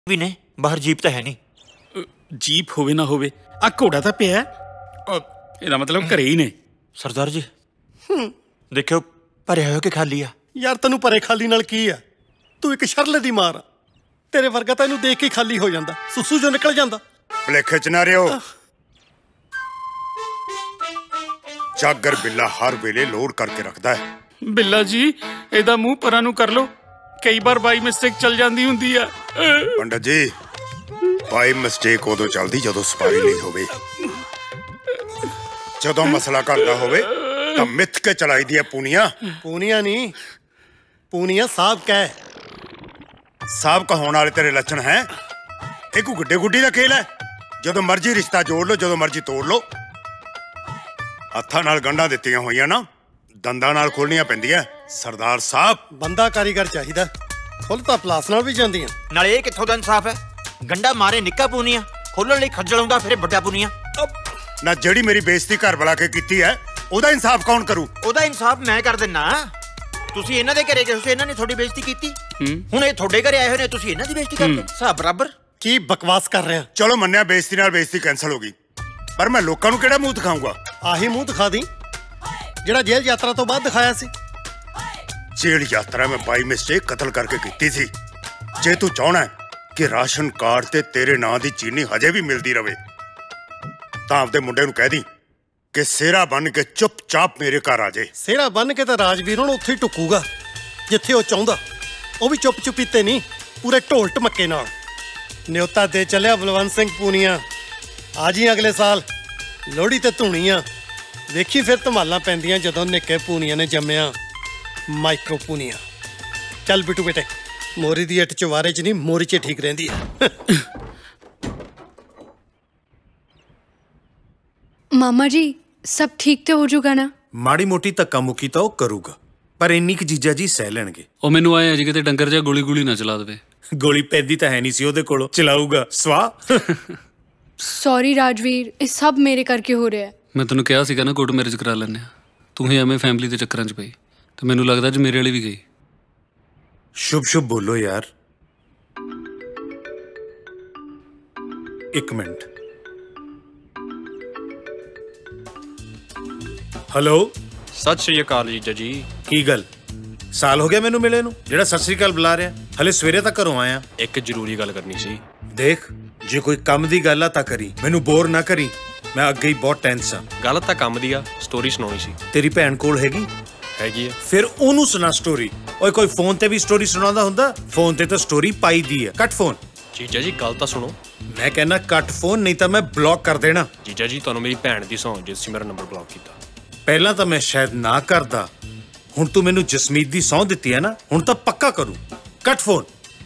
भी ने बाहर जीप तो है नहीं। जीप होवे ना होवे आ घोड़ा तो पिया ਇਹਦਾ मतलब घरे ही ने। सरदार जी देखियो भरिया हो के खाली आ। यार तेनू भरे खाली नाल की आ, तू एक शरले दी मार आ। तेरे वर्गा तेनू देख के खाली हो जांदा, सुसू जो निकल जांदा। भुलेखे च ना रहो। जागर बिल्ला हर वेले लोड करके रखदा है। बिल्ला जी ਇਹਦਾ ਮੂੰਹ ਪਰਾਂ ਨੂੰ कर लो, कई बार बाई मिस्टेक चल जाती हुंदी आ। पंडित जी बाई मिस्टेक उदों चलदी जदों सपारी नहीं होवे, जदों मसला करदा होवे तां मिथ के चलाई दी पूनिया। पूनिया नहीं, पूनिया साहब कह। साहब कहाउण वाले तेरे लक्षण हैं। ये कोई गुड्डे गुड्डी दा खेल है। जदों मर्जी रिश्ता जोड़ लो, जदों मर्जी तोड़ लो। हत्थां नाल गंढां दित्तियां होईयां ना दंदां नाल खोलणियां पैंदियां। सरदार साहब बंदा कारीगर चाहिदा, खुल तां पलास नाल भी जांदियां। नाले ये कित्थों दा इंसाफ है? गंडा मारे निक्का पूनिया, खोलण लई खज्जल आउंदा फिर बड्डा पूनिया। ना जेड़ी मेरी बेइज्जती घर बुला के कीती है ओदा इंसाफ कौन करू? ओदा इंसाफ मैं कर दिन्ना। तुसीं इन्हां दे घरे गए हो, इन्हां ने थोड़ी बेइज्जती कीती, हुण ये थोड़े घरे आए होए ने, तुसीं इन्हां दी बेइज्जती करदे। साहब बराबर की बकवास कर रहे हैं। चलो मन्निया बेइज्जती नाल बेइज्जती कैंसल होगी, पर मैं लोकां नूं किहड़ा मूंह दिखाऊंगा? आही मूंह दिखा दी जिहड़ा जेल यात्रा तो बाद दिखाया सी। जेल यात्रा में बाई मिस्टेक कतल करके कीती सी। जे तू चाहना कि राशन कार्ड ते तेरे नां दी चीनी हजे भी मिलती रवे तां आपदे मुंडे नूं कह दी कि सेहरा बन के चुपचाप मेरे घर आ जाए। सेहरा बन के तो राजवीर हुण उत्थे ही टुकूगा जिथे वो चाहुंदा, वो भी चुप चुपीते नहीं, पूरे ढोल ढमक्के नाल। न्योता दे चलिया बलवंत सिंह पूनिया, आ जी अगले साल लोहड़ी ते धूणियां वेखी फिर धमालां पैंदियां जदों निक्के पूनिया ने जम्मिया माइक्रो पूनिया। चल बिटू बेटे, मोरी दी इट चवारे च नहीं मोरी च ठीक रहिंदी है। मामा जी सब ठीक तो हो जाऊगा ना? माड़ी मोटी धक्का मुक्की तो करूगा, पर इन्नी क जीजा जी सह लैणगे। ਉਹ ਮੈਨੂੰ ਆਏ ਅਜੇ ਕਿਤੇ ਡੰਗਰ ਜਿਹਾ ਗੋਲੀ ਗੋਲੀ ਨਾ ਚਲਾ ਦੇਵੇ। गोली पैदी तो है नहीं सी ओदे कोलों, चलाऊगा स्वाह। सॉरी राजवीर, ये सब मेरे करके हो रहा है। ਮੈਂ ਤੈਨੂੰ ਕਿਹਾ ਸੀਗਾ ਨਾ ਕੋਰਟ ਮੈਰਿਜ ਕਰਾ ਲੈਣੇ ਆ, ਤੂੰ ਹੀ ਐਵੇਂ ਫੈਮਿਲੀ ਦੇ ਚੱਕਰਾਂ 'ਚ ਪਈ ਤੇ ਮੈਨੂੰ ਲੱਗਦਾ ਅੱਜ ਮੇਰੇ ਵਾਲੀ ਵੀ ਗਈ। शुभ शुभ बोलो यार। एक मिनट। हेलो सत श्री अकाल जीजा जी। की गल साल हो गया मैनू मिले नू, जेड़ा सत श्री अकाल बुला रहा? हले सवेरे तक घरों आया। एक जरूरी गल करनी सी। देख जे कोई काम दी गल आ तां करी, मैनू बोर ना करी, मैं अगे ही बहुत टेंस हाँ। गल तां काम दी आ, स्टोरी सुनाउणी सी। तेरी भैन कोल हैगी? हैगी आ। फिर ओनू सुना स्टोरी। ओए कोई फोन ते भी स्टोरी सुनांदा हुंदा? फोन ते तो स्टोरी पाई दी है। Cut phone. जीजा जी गल तां सुनो। मैं कहना कट फोन, नहीं तो मैं ब्लॉक कर देना। जीजा जी तुहानू मेरी भैन दी सौं जिस मेरा नंबर ब्लॉक कीता। पहला तो मैं शायद ना करदा, हुण तू मैनू जसमीत दी सौं दित्ती है ना, हुण तो पक्का करूं। Cut phone.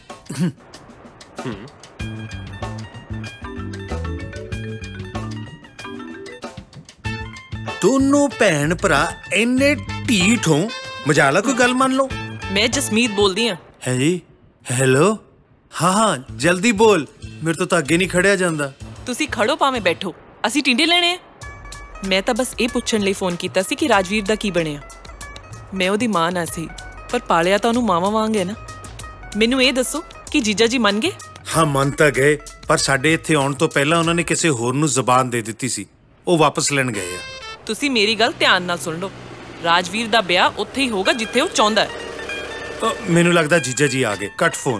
दोनों भैन भरा इन्ने ढीठ हो, मजाला कोई गल मान लो। मैं जसमीत बोलदी हां। है जी? हेलो हाँ हाँ जल्दी बोल, मेरे तो अगे नहीं खड़िया जांदा। तुसी खड़ो भावें बैठो, असी टिंडे लेने हैं। मैं तो बस ये पुछण लई फोन कीता सी कि राजवीर दा की बणिया। मैं ओदी मां ना सी, पर पालिया तो ओनू मावां वांग है ना। मैनू ये दसो कि जीजा जी मन गए? हाँ मन तो गए, पर साडे इत्थे आउण तो पहला उन्होंने किसी होर नू जबान दे दित्ती सी, वो वापस लैण गए आ। तुसी मेरी गल ध्यान नाल सुन लो, राजवीर दा ब्याह उत्थे ही होगा जिथे वो चाहुंदा है। मैनू लगदा जीजा जी आ गए। Cut phone.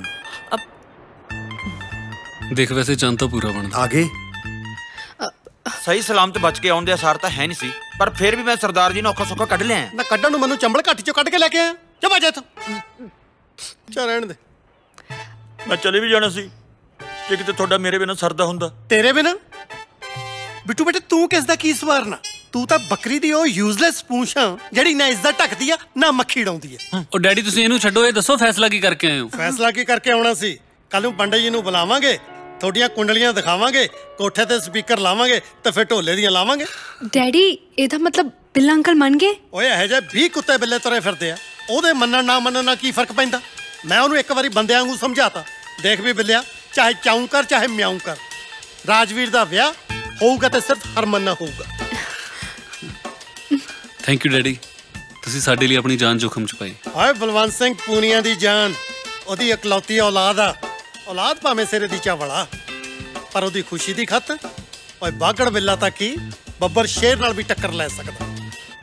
देख वैसे चंद तो पूरा बनदा। आ गए? सही सलामत बच के आउण दे आसार तां है नहीं सी, पर फिर भी मैं सरदार जी ने औखा सौखा कढ लिया। ना कड्ढण नूं मैनू चंबल घाटी चों कढ के लेके आया। जा बाजा इत्थों, जा रहण दे। मैं चले भी जाना सी जे किते तुहाडा मेरे बिना सरदा हुंदा। तेरे बिना बिट्टू बेटे तू किस दा की सवारना? तू तां बकरी दी ओ यूजलेस पूंछां जेड़ी ना इज्जत ढकदी आ ना मक्खी डाउंदी आ। ਉਹ ਡੈਡੀ ਤੁਸੀਂ ਇਹਨੂੰ ਛੱਡੋ, ਇਹ ਦੱਸੋ ਫੈਸਲਾ ਕੀ ਕਰਕੇ ਆਏ ਹੋ? फैसला की करके आउणा सी? कल नूं पंडित जी नूं बुलावांगे, थोड़ियां कुंडलियां दिखावांगे, कोठे ते स्पीकर लावांगे ते फिर ढोले दियां लावांगे। डैडी ਇਹਦਾ मतलब बिल्ला अंकल मान गए? ओए ਇਹੋ ਜਿਹੇ 20 कुत्ते बिल्ले तुरे फिरदे आ, ਉਹਦੇ ਮੰਨਣ ਨਾ ਮੰਨਣ ਨਾਲ ਕੀ ਫਰਕ ਪੈਂਦਾ? मैं ਉਹਨੂੰ ਇੱਕ ਵਾਰੀ ਬੰਦਿਆਂ ਵਾਂਗੂ ਸਮਝਾਤਾ, देख भी बिल्लिया चाहे चाऊं कर चाहे म्याऊं कर, राजवीर दा विआह होऊगा ते सिर्फ हरमन ना होऊगा। थैंक यू डैडी, ਤੁਸੀਂ ਸਾਡੇ ਲਈ ਆਪਣੀ ਜਾਨ जोखम ਚ ਪਾਈ। हाय बलवंत सिंह पूनिया दी जान, ਉਹਦੀ ਇਕਲੌਤੀ औलाद आ, ਔਲਾਦ ਭਾਵੇਂ ਸਿਰੇ ਦੀ ਚਾਵਲਾ, ਪਰ ਉਹਦੀ ਖੁਸ਼ੀ ਦੀ ਖਤ ਓਏ ਬਾਗੜ ਬਿੱਲਾ ਤੱਕ ਹੀ ਬੱਬਰ ਸ਼ੇਰ ਨਾਲ ਵੀ ਟੱਕਰ ਲੈ ਸਕਦਾ।